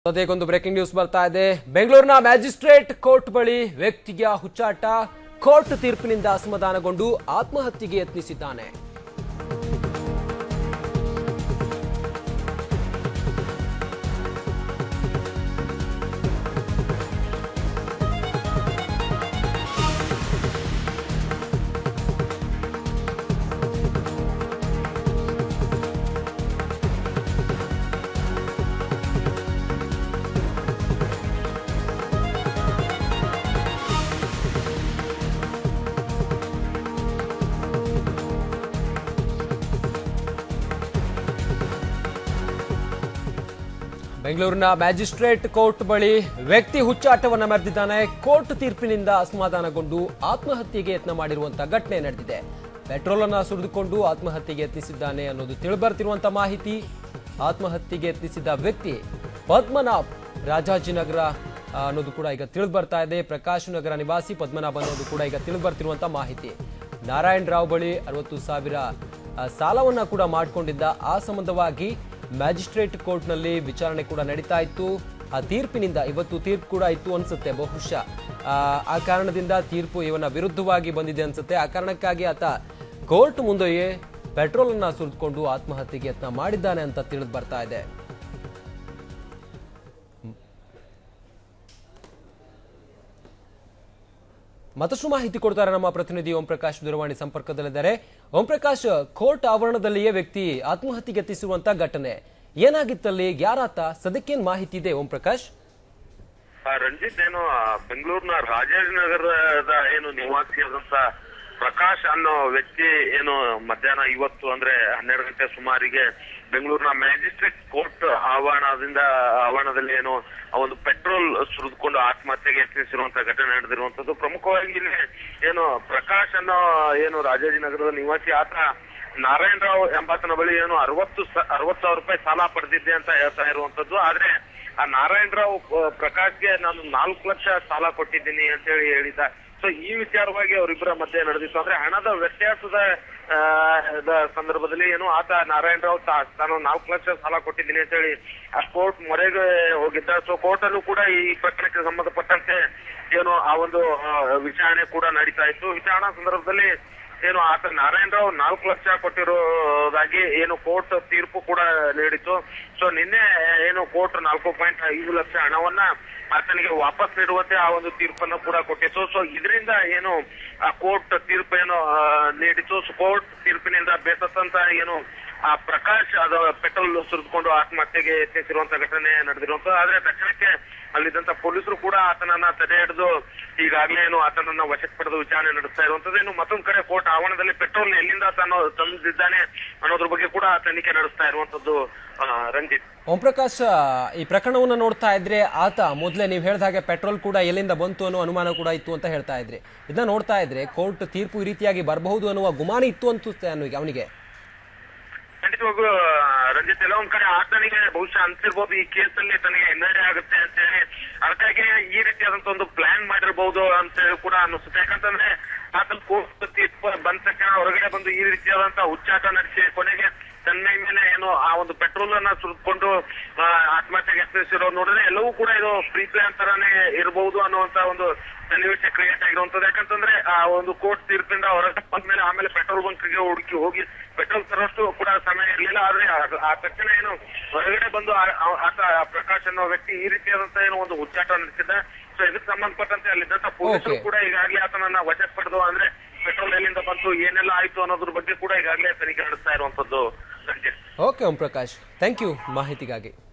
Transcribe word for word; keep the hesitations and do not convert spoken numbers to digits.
ಸದ್ಯಕ್ಕೊಂದು breaking news ಬರ್ತಾ ಇದೆ. ಬೆಂಗಳೂರಿನ ಮ್ಯಾಜಿಸ್ಟ್ರೇಟ್ ಕೋರ್ಟ್ ಬಳಿ ವ್ಯಕ್ತಿಯ ಹುಚ್ಚಾಟ. ಕೋರ್ಟ್ ತೀರ್ಪಿನಿಂದ ಅಸಮಾಧಾನಗೊಂಡು ಆತ್ಮಹತ್ಯೆಗೆ ಯತ್ನಿಸಿದ್ದಾನೆ. ಬೆಂಗಳೂರಿನ ಮ್ಯಾಜಿಸ್ಟ್ರೇಟ್ ಕೋರ್ಟ್ ಬಳಿ ವ್ಯಕ್ತಿ ಹುಚ್ಚಾಟವನ್ನು ಮೆರೆದಿದ್ದಾನೆ. ಕೋರ್ಟ್ ತೀರ್ಪಿನಿಂದ ಅಸಮಾಧಾನಗೊಂಡು ಆತ್ಮಹತ್ಯೆಗೆ ಯತ್ನ ಮಾಡಿರುವಂತಹ ಘಟನೆ ನಡೆದಿದೆ. ಪೆಟ್ರೋಲ್ ಅನ್ನು ಸುರಿದುಕೊಂಡು ಆತ್ಮಹತ್ಯೆಗೆ ಯತ್ನಿಸಿದ್ದಾನೆ ಅನ್ನೋದು ತಿಳಿಬರ್ತಿರುವಂತಹ ಮಾಹಿತಿ. ಆತ್ಮಹತ್ಯೆಗೆ ಯತ್ನಿಸಿದ ವ್ಯಕ್ತಿ ಪದ್ಮನಾಭ್, ರಾಜಾಜಿನಗರ ಅನ್ನೋದು ಕೂಡ ಈಗ ತಿಳಿದು ಬರ್ತಾ ಇದೆ. ಪ್ರಕಾಶ್ ನಗರ ನಿವಾಸಿ ಪದ್ಮನಾಭ್ ಅನ್ನೋದು ಕೂಡ ಈಗ ತಿಳಿದು ಬರ್ತಿರುವಂತಹ ಮಾಹಿತಿ. ನಾರಾಯಣ್ ರಾವ್ ಬಳಿ ಅರವತ್ತು ಸಾವಿರ ಸಾಲವನ್ನ ಕೂಡ ಮಾಡಿಕೊಂಡಿದ್ದ. ಆ ಸಂಬಂಧವಾಗಿ ಮ್ಯಾಜಿಸ್ಟ್ರೇಟ್ ಕೋರ್ಟ್ ನಲ್ಲಿ ವಿಚಾರಣೆ ಕೂಡ ನಡೀತಾ ಇತ್ತು. ಆ ತೀರ್ಪಿನಿಂದ ಇವತ್ತು ತೀರ್ಪು ಕೂಡ ಇತ್ತು ಅನ್ಸುತ್ತೆ. ಬಹುಶಃ ಆ ಕಾರಣದಿಂದ ತೀರ್ಪು ಇವನ ವಿರುದ್ಧವಾಗಿ ಬಂದಿದೆ ಅನ್ಸುತ್ತೆ. ಆ ಕಾರಣಕ್ಕಾಗಿ ಆತ ಕೋರ್ಟ್ ಮುಂದೆಯೇ ಪೆಟ್ರೋಲ್ ಅನ್ನ ಸುರಿದುಕೊಂಡು ಆತ್ಮಹತ್ಯೆಗೆ ಯತ್ನ ಮಾಡಿದ್ದಾನೆ ಅಂತ ತಿಳಿದು ಬರ್ತಾ ಇದೆ. ಮತ್ತಷ್ಟು ಮಾಹಿತಿ ಕೊಡ್ತಾರೆ ನಮ್ಮ ಪ್ರತಿನಿಧಿ ಓಂ ಪ್ರಕಾಶ್, ದೂರವಾಣಿ ಸಂಪರ್ಕದಲ್ಲಿದ್ದಾರೆ. ಓಂ ಪ್ರಕಾಶ್, ಕೋರ್ಟ್ ಆವರಣದಲ್ಲಿಯೇ ವ್ಯಕ್ತಿ ಆತ್ಮಹತ್ಯೆಗೆ ಯತ್ನಿಸಿರುವಂತಹ ಘಟನೆ ಏನಾಗಿತ್ತಲ್ಲಿ, ಯಾರಾತ, ಸದ್ಯಕ್ಕೇನ್ ಮಾಹಿತಿ ಇದೆ ಓಂ ಪ್ರಕಾಶ್? ರಂಜಿತ್, ಏನು ಬೆಂಗಳೂರಿನ ರಾಜಾಜಿನಗರದ ಏನು ನಿವಾಸಿಯಾದಂತ ಪ್ರಕಾಶ್ ಅನ್ನೋ ವ್ಯಕ್ತಿ ಏನು ಮಧ್ಯಾಹ್ನ ಇವತ್ತು ಅಂದ್ರೆ ಹನ್ನೆರಡು ಗಂಟೆ ಸುಮಾರಿಗೆ ಬೆಂಗಳೂರಿನ ಮ್ಯಾಜಿಸ್ಟ್ರೇಟ್ ಕೋರ್ಟ್ ಆವರಣದಿಂದ ಆವರಣದಲ್ಲಿ ಏನು ಒಂದು ಪೆಟ್ರೋಲ್ ಸುರಿದುಕೊಂಡು ಆತ್ಮಹತ್ಯೆಗೆ ಯತ್ನಿಸಿರುವಂತಹ ಘಟನೆ ನಡೆದಿರುವಂತದ್ದು. ಪ್ರಮುಖವಾಗಿ ಇಲ್ಲಿ ಏನು ಪ್ರಕಾಶ್ ಅನ್ನೋ ಏನು ರಾಜಾಜಿನಗರದ ನಿವಾಸಿ, ಆತ ನಾರಾಯಣ್ ರಾವ್ ಎಂಬಾತನ ಬಳಿ ಏನು ಅರವತ್ತು ಅರವತ್ತು ಸಾವಿರ ರೂಪಾಯಿ ಸಾಲ ಪಡೆದಿದ್ದೆ ಅಂತ ಹೇಳ್ತಾ ಇರುವಂತದ್ದು. ಆದ್ರೆ ಆ ನಾರಾಯಣ್ ರಾವ್ ಪ್ರಕಾಶ್ಗೆ ನಾನು ನಾಲ್ಕು ಲಕ್ಷ ಸಾಲ ಕೊಟ್ಟಿದ್ದೀನಿ ಅಂತ ಹೇಳಿ ಹೇಳಿದ್ದ. ಸೊ ಈ ವಿಚಾರವಾಗಿ ಅವರಿಬ್ಬರ ಮಧ್ಯೆ ನಡೆದಿತ್ತು. ಅಂದ್ರೆ ಹಣದ ವ್ಯತ್ಯಾಸದ ಸಂದರ್ಭದಲ್ಲಿ ಏನು ಆತ ನಾರಾಯಣ್ ರಾವ್ ತಾನು ನಾಲ್ಕು ಲಕ್ಷ ಸಾಲ ಕೊಟ್ಟಿದ್ದೀನಿ ಅಂತ ಹೇಳಿ ಆ ಕೋರ್ಟ್ ಮೊರೆಗೆ ಹೋಗಿದ್ದ. ಸೊ ಕೋರ್ಟ್ ಅಲ್ಲೂ ಕೂಡ ಈ ಪ್ರಕರಣಕ್ಕೆ ಸಂಬಂಧಪಟ್ಟಂತೆ ಏನು ಆ ಒಂದು ವಿಚಾರಣೆ ಕೂಡ ನಡೀತಾ ಇತ್ತು. ವಿಚಾರಣಾ ಸಂದರ್ಭದಲ್ಲಿ ಏನು ಆತ ನಾರಾಯಣ್ ರಾವ್ ನಾಲ್ಕು ಲಕ್ಷ ಕೊಟ್ಟಿರೋದಾಗಿ ಏನು ಕೋರ್ಟ್ ತೀರ್ಪು ಕೂಡ ನೀಡಿತ್ತು. ಸೊ ನಿನ್ನೆ ಏನು ಕೋರ್ಟ್ ನಾಲ್ಕು ಪಾಯಿಂಟ್ ಐದು ಲಕ್ಷ ಹಣವನ್ನ ಆತನಿಗೆ ವಾಪಸ್ ನೀಡುವಂತೆ ಆ ಒಂದು ತೀರ್ಪನ್ನು ಕೂಡ ಕೊಟ್ಟಿತ್ತು. ಸೊ ಇದರಿಂದ ಏನು ಆ ಕೋರ್ಟ್ ತೀರ್ಪು ಏನು ನೀಡಿತ್ತು. ಸೊ ಕೋರ್ಟ್ ತೀರ್ಪಿನಿಂದ ಬೇಸತ್ತಂತ ಏನು ಆ ಪ್ರಕಾಶ್ ಅದು ಪೆಟ್ರೋಲ್ ಸುರಿದುಕೊಂಡು ಆತ್ಮಹತ್ಯೆಗೆ ಯತ್ನಿಸಿರುವಂತಹ ಘಟನೆ ನಡೆದಿರುವಂತದ್ದು. ಆದ್ರೆ ತಕ್ಷಣಕ್ಕೆ ಅಲ್ಲಿದ್ದಂತ ಪೊಲೀಸರು ಕೂಡ ಆತನನ್ನ ತಡೆ ಹಿಡಿದು ಈಗಾಗಲೇ ಏನು ಆತನನ್ನ ವಶಕ್ಕೆ ಪಡೆದು ವಿಚಾರಣೆ ನಡೆಸ್ತಾ ಇರುವಂತದ್ದು. ಇನ್ನು ಮತ್ತೊಂದು ಕಡೆ ಕೋರ್ಟ್ ಆವರಣದಲ್ಲಿ ಪೆಟ್ರೋಲ್ ಎಲ್ಲಿಂದ ತಾನು ತಂದಿದ್ದಾನೆ ಅನ್ನೋದ್ರ ಬಗ್ಗೆ ಕೂಡ ತನಿಖೆ ನಡೆಸ್ತಾ ಇರುವಂತದ್ದು. ರಂಜಿತ್, ಓಂ ಪ್ರಕಾಶ್, ಈ ಪ್ರಕರಣವನ್ನು ನೋಡ್ತಾ ಇದ್ರೆ ಆತ ಮೊದಲೇ ನೀವು ಹೇಳಿದ ಹಾಗೆ ಪೆಟ್ರೋಲ್ ಕೂಡ ಎಲ್ಲಿಂದ ಬಂತು ಅನ್ನೋ ಅನುಮಾನ ಕೂಡ ಇತ್ತು ಅಂತ ಹೇಳ್ತಾ ಇದ್ರಿ. ಇದನ್ನ ನೋಡ್ತಾ ಇದ್ರೆ ಕೋರ್ಟ್ ತೀರ್ಪು ಈ ರೀತಿಯಾಗಿ ಬರಬಹುದು ಅನ್ನುವ ಗುಮಾನ ಇತ್ತು ಅನ್ಸುತ್ತೆ ಅವನಿಗೆ. ಖಂಡಿತವಾಗೂ ರಂಜಿತ್, ಎಲ್ಲ ಒಂದ್ ಕಡೆ ಆತನಿಗೆ ಬಹುಶಃ ಅನ್ಸಿರ್ಬೋದು ಈ ಕೇಸಲ್ಲಿ ತನಗೆ ಹಿನ್ನಡೆ ಆಗುತ್ತೆ ಅಂತ ಹೇಳಿ, ಅದಕ್ಕಾಗಿ ಈ ರೀತಿಯಾದಂತ ಒಂದು ಪ್ಲಾನ್ ಮಾಡಿರ್ಬಹುದು ಅಂತ ಹೇಳಿ ಕೂಡ ಅನ್ನಿಸುತ್ತೆ. ಯಾಕಂತಂದ್ರೆ ಆತನ ಕೋರ್ಟ್ ತೀರ್ಪು ಬಂದ ತಕ್ಷಣ ಹೊರಗಡೆ ಬಂದು ಈ ರೀತಿಯಾದಂತ ಹುಚ್ಚಾಟ ನಡೆಸಿ ಕೊನೆಗೆ ತನ್ನ ಮೇಲೆ ಏನು ಆ ಒಂದು ಪೆಟ್ರೋಲ್ ಅನ್ನ ಸುರಿದುಕೊಂಡು ಆತ್ಮಹತ್ಯೆಗೆ ಯತ್ನಿಸಿರೋದು ನೋಡಿದ್ರೆ ಎಲ್ಲವೂ ಕೂಡ ಇದು ಪ್ರೀ ಪ್ಲಾನ್ ತರಾನೇ ಇರಬಹುದು ಅನ್ನುವಂತ ಒಂದು ಸನ್ನಿವೇಶ ಕ್ರಿಯೇಟ್ ಆಗಿರುವಂತದ್ದು. ಯಾಕಂತಂದ್ರೆ ಆ ಒಂದು ಕೋರ್ಟ್ ತೀರ್ಪಿಂದ ಹೊರಗೆ ಬಂದ್ಮೇಲೆ ಆಮೇಲೆ ಪೆಟ್ರೋಲ್ ಬಂಕ್ಗೆ ಹುಡುಕಿ ಹೋಗಿ ಪೆಟ್ರೋಲ್ ತರೋಷ್ಟು ಕೂಡ ಸಮಯ ಇರಲಿಲ್ಲ. ಆದ್ರೆ ಆ ತಕ್ಷಣ ಏನು ಹೊರಗಡೆ ಬಂದು ಆತ ಪ್ರಕಾಶ್ ಅನ್ನೋ ವ್ಯಕ್ತಿ ಈ ರೀತಿಯಾದಂತ ಏನು ಒಂದು ಹುಚ್ಚಾಟ ನಡೆಸಿದ್ದ. ಸೊ ಇದಕ್ಕೆ ಸಂಬಂಧಪಟ್ಟಂತೆ ಅಲ್ಲಿದ್ದಂತ ಪೊಲೀಸರು ಕೂಡ ಈಗಾಗಲೇ ಆತನನ್ನ ವಶಕ್ಕೆ ಪಡೆದು ಅಂದ್ರೆ ಪೆಟ್ರೋಲ್ ಎಲ್ಲಿಂದ ಬಂತು, ಏನೆಲ್ಲ ಆಯ್ತು ಅನ್ನೋದ್ರ ಬಗ್ಗೆ ಕೂಡ ಈಗಾಗಲೇ ತನಿಖೆ ನಡೆಸ್ತಾ ಇರುವಂತದ್ದು. Okay Om Prakash, thank you ಮಾಹಿತಿಗಾಗಿ.